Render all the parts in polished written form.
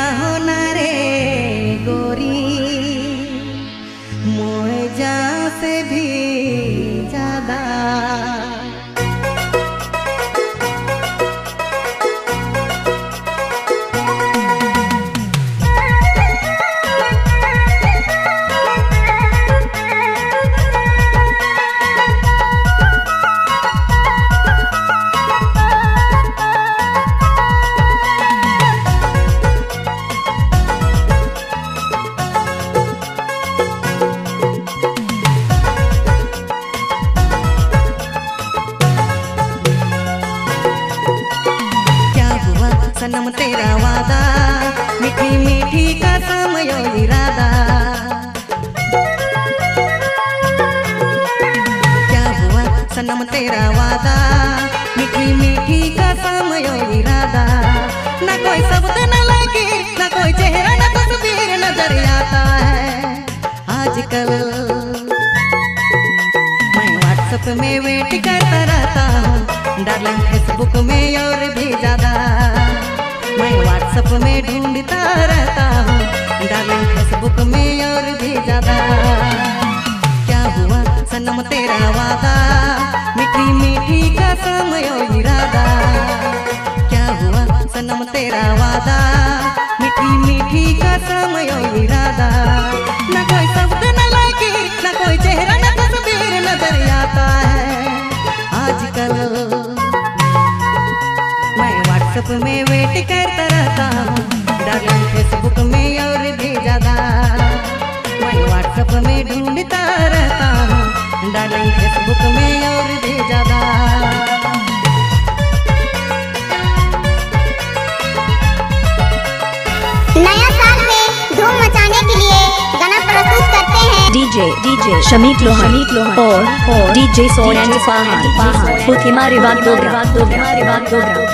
होना रे गोरी, मोए जा से भी ज्यादा। सनम तेरा वादा, मीठी मीठी कसम यो इरादा। क्या हुआ सनम तेरा वादा, मीठी मीठी कसम यो इरादा। न कोई शब्द न लगे, न कोई चेहरा न तस्वीर नजर आता है आजकल। मैं व्हाट्सएप में वेट करता रहता हूँ डार्लिंग, फेसबुक में और भी ज्यादा। मैं व्हाट्सएप में ढूंढता रहता हूँ डार्लिंग, फेसबुक में और भी ज्यादा। क्या हुआ सनम तेरा वादा, मीठी मीठी कसम यो इरादा। क्या हुआ सनम तेरा वादा, मीठी मीठी कसम यो इरादा। न कोई शब्द न लगे, न कोई चेहरा न तस्वीर नजर आता है आजकल। व्हाट्सएप में वेट करता रहता हूँ डार्लिंग, फेसबुक में और भी ज्यादा। मैं व्हाट्सएप में ढूंढता रहता हूँ डार्लिंग, फेसबुक में और भी ज्यादा। नया साल में धूम मचाने के लिए गाना प्रस्तुत करते हैं डीजे शमीत लोहानी और डीजे सोरेंद्र पहाड़ पुथिमा रिवाग डोगरा।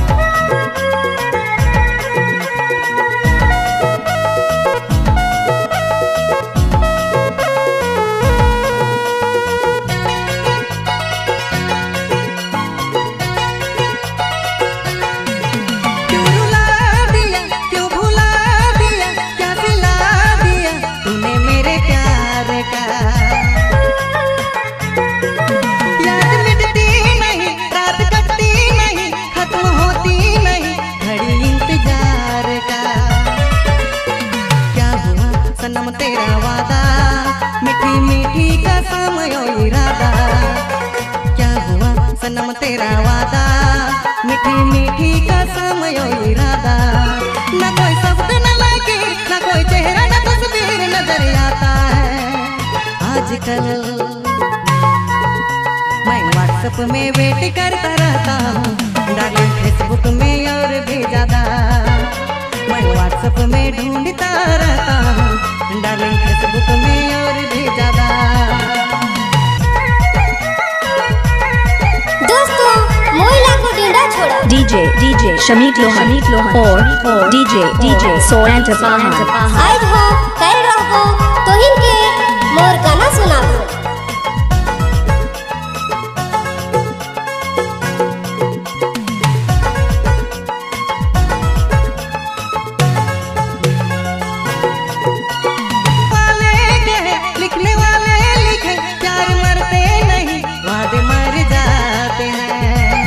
सनम तेरा वादा, मीठी मीठी कसम यो इरादा। क्या हुआ सनम तेरा वादा, मीठी मीठी कसम यो इरादा। न कोई शब्द न लगे, न कोई चेहरा न तस्वीर नजर आता है आजकल। मैं व्हाट्सएप में वेट करता रहता हूँ डार्लिंग, फेसबुक में और भी ज्यादा। मैं व्हाट्सएप में ढूंढता रहता हूँ डार्लिंग, फेसबुक में और भी ज्यादा। दोस्तों मोइला को डंडा छोड़ा। डीजे शमीत लोहानी और डीजे सोरेंद्र पहाड़। आज हो कल रहो तो इनके मोर गाना सुना दो। लिखने वाले लिखे, प्यार मरते नहीं वादे मर जाते हैं।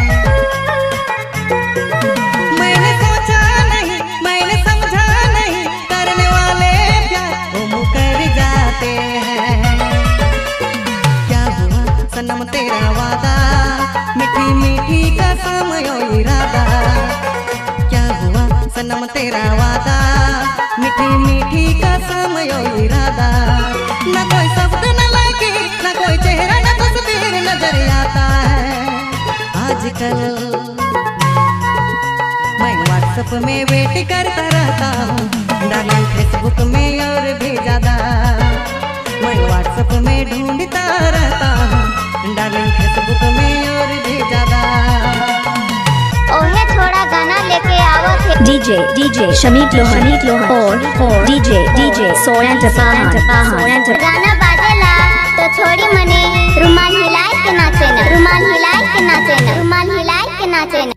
मैंने सोचा नहीं, मैंने समझा नहीं, करने वाले प्यार वो मुकर जाते हैं। क्या हुआ सनम तेरा वादा, मीठी मीठी कसम यो इरादा। क्या हुआ सनम तेरा वादा, मीठी मीठी कसम यो इरादा। न कोई शब्द न लगे, न कोई चेहरा न तस्वीर नजर आता है आजकल। मैं व्हाट्सएप में वेट करता रहता हूँ डार्लिंग, फेसबुक में और भी ज्यादा। मैं व्हाट्सएप में ढूंढता रहता हूँ डार्लिंग, फेसबुक में और भी ज्यादा। ओहे थोड़ा गाना लेके आओ थे। डीजे शमीत लोहानी और डीजे सोरेंद्र पहाड़। गाना बाजेला तो छोड़ी मने रुमाल हिलाए के नाचे ना, रुमाल हिलाए के नाचे ना, रुमाल हिलाए के नाचे ना।